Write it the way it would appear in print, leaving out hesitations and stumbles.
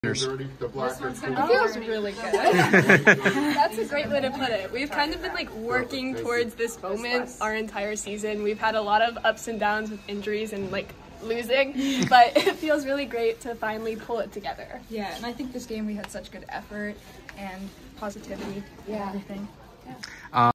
It feels really good. That's a great way to put it. We've kind of been like working towards this moment our entire season. We've had a lot of ups and downs with injuries and like losing, but it feels really great to finally pull it together. Yeah, and I think this game we had such good effort and positivity and everything. Yeah.